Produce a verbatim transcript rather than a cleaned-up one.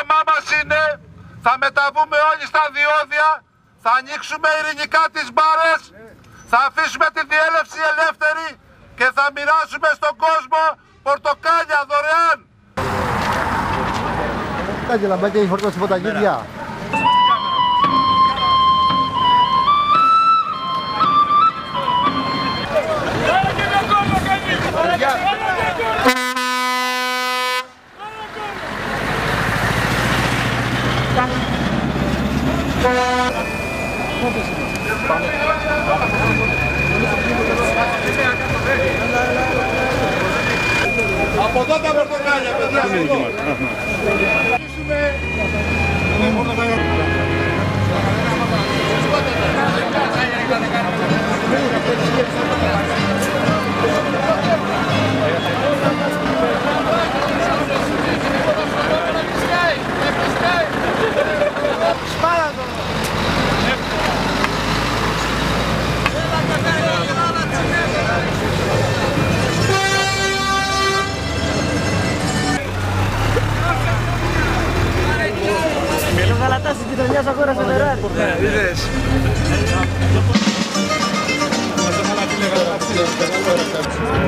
όραμά μας είναι, θα μεταβούμε όλοι στα διόδια, θα ανοίξουμε ειρηνικά τις μπάρες, θα αφήσουμε τη διέλευση ελεύθερη και θα μοιράσουμε στον κόσμο πορτοκάλια δωρεάν. Κάτι λαμπάκια έχει φορτώσει φωταγίδια. Από εδώ τα πορτοκάλια, παιδιά. Ο Γαλατάς της γειτονιάς αγόρασε Φεράρι. Ναι, είδες.